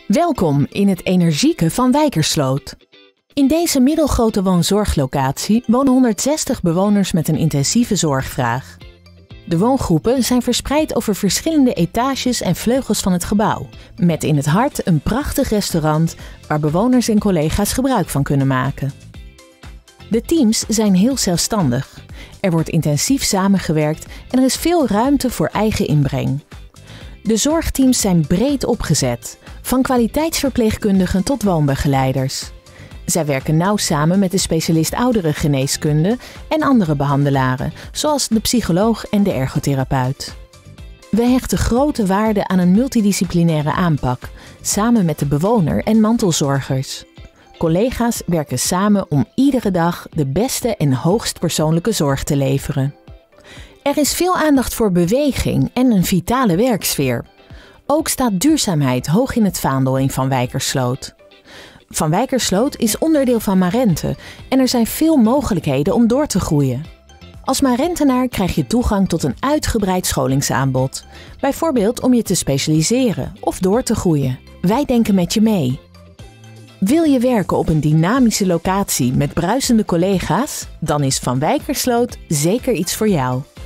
Welkom in het energieke Van Wijkersloot. In deze middelgrote woonzorglocatie wonen 160 bewoners met een intensieve zorgvraag. De woongroepen zijn verspreid over verschillende etages en vleugels van het gebouw, met in het hart een prachtig restaurant waar bewoners en collega's gebruik van kunnen maken. De teams zijn heel zelfstandig. Er wordt intensief samengewerkt en er is veel ruimte voor eigen inbreng. De zorgteams zijn breed opgezet, van kwaliteitsverpleegkundigen tot woonbegeleiders. Zij werken nauw samen met de specialist ouderengeneeskunde en andere behandelaren, zoals de psycholoog en de ergotherapeut. We hechten grote waarde aan een multidisciplinaire aanpak, samen met de bewoner en mantelzorgers. Collega's werken samen om iedere dag de beste en hoogst persoonlijke zorg te leveren. Er is veel aandacht voor beweging en een vitale werksfeer. Ook staat duurzaamheid hoog in het vaandel in Van Wijkersloot. Van Wijkersloot is onderdeel van Marente en er zijn veel mogelijkheden om door te groeien. Als Marentenaar krijg je toegang tot een uitgebreid scholingsaanbod. Bijvoorbeeld om je te specialiseren of door te groeien. Wij denken met je mee. Wil je werken op een dynamische locatie met bruisende collega's? Dan is Van Wijkersloot zeker iets voor jou.